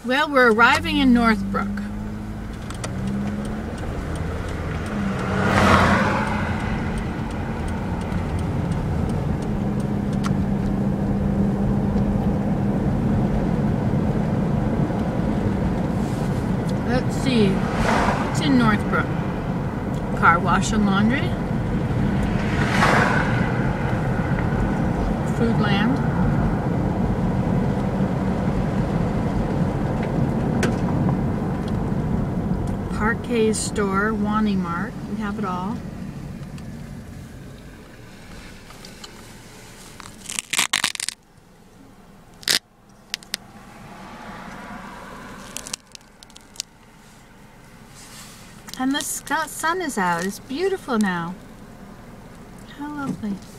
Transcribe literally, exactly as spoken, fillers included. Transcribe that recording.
Well, we're arriving in Northbrook. Let's see, what's in Northbrook? Car wash and laundry, Foodland, Parquet's store, Wani Mart, we have it all. And the sun is out. It's beautiful now. How lovely.